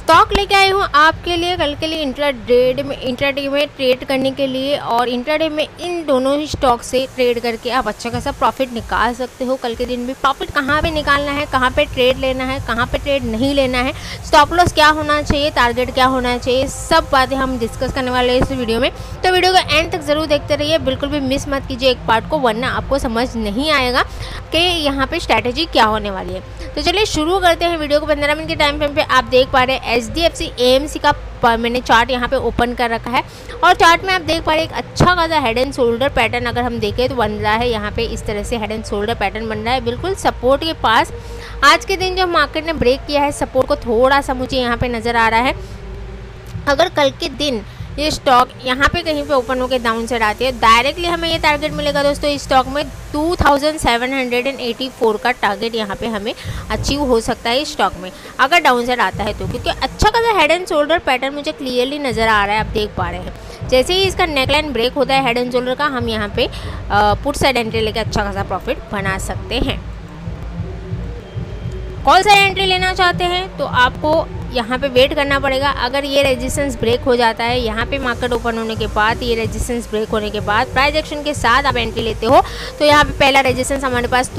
Stock लेके आई हूँ आपके लिए कल के लिए इंट्राडे में ट्रेड करने के लिए। और इंट्राडे में इन दोनों ही स्टॉक से ट्रेड करके आप अच्छा खासा प्रॉफिट निकाल सकते हो। कल के दिन भी प्रॉफिट कहाँ पे निकालना है, कहाँ पे ट्रेड लेना है, कहाँ पे ट्रेड नहीं लेना है, स्टॉप लॉस क्या होना चाहिए, टारगेट क्या होना चाहिए, सब बातें हम डिस्कस करने वाले हैं इस वीडियो में। तो वीडियो को एंड तक ज़रूर देखते रहिए, बिल्कुल भी मिस मत कीजिए एक पार्ट को, वरना आपको समझ नहीं आएगा कि यहाँ पे स्ट्रैटेजी क्या होने वाली है। तो चलिए शुरू करते हैं वीडियो को। 15 मिनट के टाइम फ्रेम पे आप देख पा रहे हैं HDFC AMC का मैंने चार्ट यहाँ पे ओपन कर रखा है। और चार्ट में आप देख पा रहे हैं एक अच्छा खासा हेड एंड शोल्डर पैटर्न अगर हम देखें तो बन रहा है। यहाँ पे इस तरह से हेड एंड शोल्डर पैटर्न बन रहा है बिल्कुल सपोर्ट के पास। आज के दिन जो मार्केट ने ब्रेक किया है सपोर्ट को थोड़ा सा मुझे यहाँ पे नज़र आ रहा है। अगर कल के दिन ये स्टॉक यहाँ पे कहीं पे ओपन होकर डाउन साइड आती है, डायरेक्टली हमें ये टारगेट मिलेगा दोस्तों इस स्टॉक में 2784 का टारगेट यहाँ पे हमें अचीव हो सकता है इस स्टॉक में अगर डाउन साइड आता है तो। क्योंकि अच्छा खासा हेड एंड शोल्डर पैटर्न मुझे क्लियरली नज़र आ रहा है, आप देख पा रहे हैं। जैसे ही इसका नेकलाइन ब्रेक होता है हेड एंड शोल्डर का, हम यहाँ पे पुट साइड एंट्री लेके अच्छा खासा प्रॉफिट बना सकते हैं। कॉल साइड एंट्री लेना चाहते हैं तो आपको यहाँ पे वेट करना पड़ेगा। अगर ये रेजिस्टेंस ब्रेक हो जाता है, यहाँ पे मार्केट ओपन होने के बाद, ये रेजिस्टेंस ब्रेक होने के बाद प्राइस एक्शन के साथ आप एंट्री लेते हो तो यहाँ पे पहला रेजिस्टेंस हमारे पास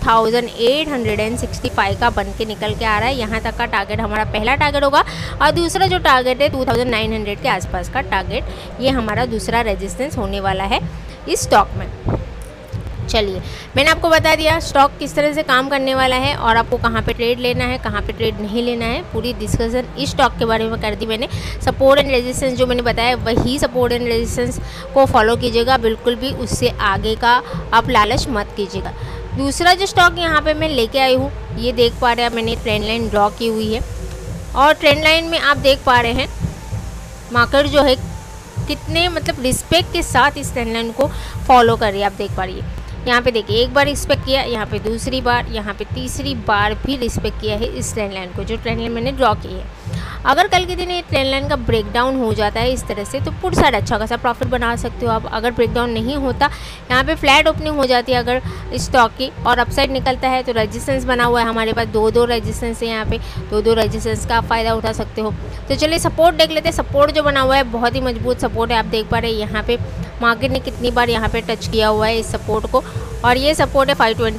2865 का बन के निकल के आ रहा है। यहाँ तक का टारगेट हमारा पहला टारगेट होगा और दूसरा जो टारगेट है 2900 के आसपास का टारगेट, ये हमारा दूसरा रेजिस्टेंस होने वाला है इस स्टॉक में। चलिए मैंने आपको बता दिया स्टॉक किस तरह से काम करने वाला है और आपको कहाँ पे ट्रेड लेना है, कहाँ पे ट्रेड नहीं लेना है, पूरी डिस्कशन इस स्टॉक के बारे में कर दी मैंने। सपोर्ट एंड रेजिस्टेंस जो मैंने बताया वही सपोर्ट एंड रेजिस्टेंस को फॉलो कीजिएगा, बिल्कुल भी उससे आगे का आप लालच मत कीजिएगा। दूसरा जो स्टॉक यहाँ पर मैं लेके आई हूँ, ये देख पा रहे हैं मैंने ट्रेंड लाइन ड्रॉ की हुई है और ट्रेंड लाइन में आप देख पा रहे हैं मार्केट जो है कितने मतलब रिस्पेक्ट के साथ इस ट्रेंड लाइन को फॉलो कर रही है। आप देख पा रही है यहाँ पे देखिए, एक बार रिस्पेक्ट किया, यहाँ पे दूसरी बार, यहाँ पे तीसरी बार भी रिस्पेक्ट किया है इस ट्रेंड लाइन को, जो ट्रेंड लाइन मैंने ड्रॉ की है। अगर कल के दिन ये ट्रेंड लाइन का ब्रेकडाउन हो जाता है इस तरह से तो पुट साइड अच्छा खासा प्रॉफिट बना सकते हो आप। अगर ब्रेकडाउन नहीं होता, यहाँ पे फ्लैट ओपनिंग हो जाती है अगर स्टॉक की और अपसाइड निकलता है तो रेजिस्टेंस बना हुआ है हमारे पास, दो रेजिस्टेंस है यहाँ पे, दो रेजिस्टेंस का आप फ़ायदा उठा सकते हो। तो चलिए सपोर्ट देख लेते हैं। सपोर्ट जो बना हुआ है बहुत ही मजबूत सपोर्ट है, आप देख पा रहे हैं यहाँ पे मार्केट ने कितनी बार यहाँ पे टच किया हुआ है इस सपोर्ट को। और ये सपोर्ट है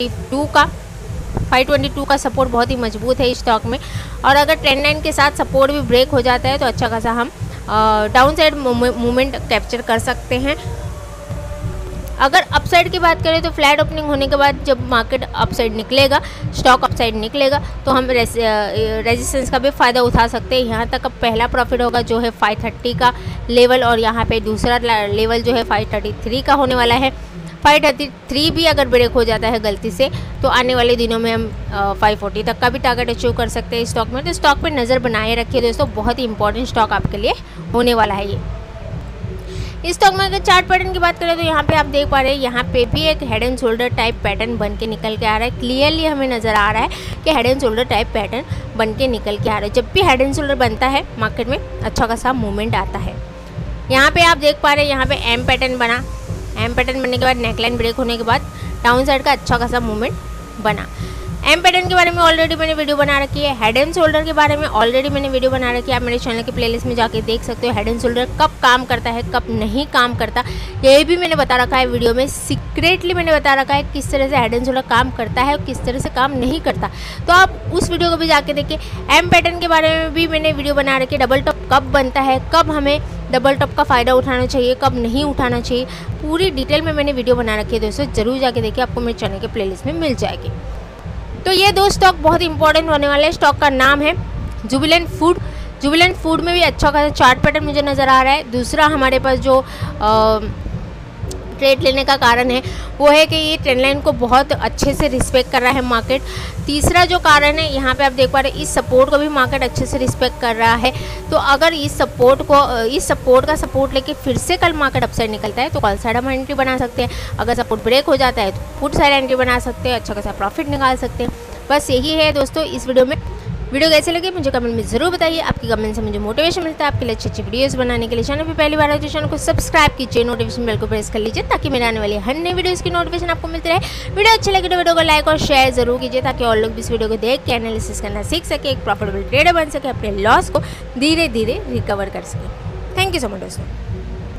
522 का सपोर्ट बहुत ही मजबूत है इस स्टॉक में। और अगर ट्रेंड लाइन के साथ सपोर्ट भी ब्रेक हो जाता है तो अच्छा खासा हम डाउन साइड मूवमेंट कैप्चर कर सकते हैं। अगर अपसाइड की बात करें तो फ्लैट ओपनिंग होने के बाद जब मार्केट अपसाइड निकलेगा, स्टॉक अपसाइड निकलेगा तो हम रेजिस्टेंस का भी फ़ायदा उठा सकते हैं। यहाँ तक अब पहला प्रॉफिट होगा जो है 530 का लेवल और यहाँ पे दूसरा लेवल जो है 533 का होने वाला है। 533 भी अगर ब्रेक हो जाता है गलती से तो आने वाले दिनों में हम 540 तक का भी टारगेट अचीव कर सकते हैं स्टॉक में। तो स्टॉक पे नज़र बनाए रखिए दोस्तों, बहुत ही इंपॉर्टेंट स्टॉक आपके लिए होने वाला है ये। इस स्टॉक में अगर चार्ट पैटर्न की बात करें तो यहाँ पे आप देख पा रहे हैं यहाँ पे भी एक head and shoulder type pattern बन के निकल के आ रहा है। क्लियरली हमें नज़र आ रहा है कि head and shoulder type pattern बन के निकल के आ रहा है। जब भी हेड एंड शोल्डर बनता है मार्केट में अच्छा खासा मूवमेंट आता है। यहाँ पे आप देख पा रहे हैं यहाँ पे एम पैटर्न बना, एम पैटर्न बनने के बाद नेकलाइन ब्रेक होने के बाद डाउन साइड का अच्छा खासा मूवमेंट बना। एम पैटर्न के बारे में ऑलरेडी मैंने वीडियो बना रखी है, हेड एंड शोल्डर के बारे में ऑलरेडी मैंने वीडियो बना रखी है, आप मेरे चैनल की प्लेलिस्ट में जाके देख सकते हो। हेड एंड शोल्डर कब काम करता है कब नहीं काम करता ये भी मैंने बता रखा है वीडियो में, सीक्रेटली मैंने बता रखा है किस तरह से हेड एंड शोल्डर काम करता है और किस तरह से काम नहीं करता। तो आप उस वीडियो को भी जाके देखिए। एम पैटर्न के बारे में भी मैंने वीडियो बना रखी है, डबल टॉप कब बनता है, कब हमें डबल टॉप का फ़ायदा उठाना चाहिए, कब नहीं उठाना चाहिए, पूरी डिटेल में मैंने वीडियो बना रखी है दोस्तों, ज़रूर जाके देखिए, आपको मेरे चैनल के प्लेलिस्ट में मिल जाएगी। तो ये दो स्टॉक बहुत इंपॉर्टेंट होने वाले हैं। स्टॉक का नाम है जुबिलेंट फूड। जुबिलेंट फूड में भी अच्छा खासा चार्ट पैटर्न मुझे नज़र आ रहा है। दूसरा हमारे पास जो ट्रेड लेने का कारण है वो है कि ये ट्रेंड लाइन को बहुत अच्छे से रिस्पेक्ट कर रहा है मार्केट। तीसरा जो कारण है यहाँ पे आप देख पा रहे हैं इस सपोर्ट को भी मार्केट अच्छे से रिस्पेक्ट कर रहा है। तो अगर इस सपोर्ट का सपोर्ट लेके फिर से कल मार्केट अपसाइड निकलता है तो कल साइड हम एंट्री बना सकते हैं। अगर सपोर्ट ब्रेक हो जाता है तो फुट साइड एंट्री बना सकते हैं, अच्छा खासा प्रॉफिट निकाल सकते हैं। बस यही है दोस्तों इस वीडियो में। वीडियो कैसे लगे मुझे कमेंट में ज़रूर बताइए। आपकी कमेंट से मुझे मोटिवेशन मिलता है आपके लिए अच्छी वीडियोस बनाने के लिए। चैनल पे पहली बार है तो चैनल को सब्सक्राइब कीजिए, नोटिफिकेशन बेल को प्रेस कर लीजिए ताकि मेरे आने वाली हर नई वीडियोस की नोटिफिकेशन आपको मिलती रहे। वीडियो अच्छी लगे तो वीडियो को लाइक और शेयर जरूर कीजिए ताकि और लोग भी इस वीडियो को देख के एनालिसिस करना सीख सके, एक प्रॉफिटेबल ट्रेडर बन सके, अपने लॉस को धीरे धीरे रिकवर कर सके। थैंक यू सो मच दोस्तों।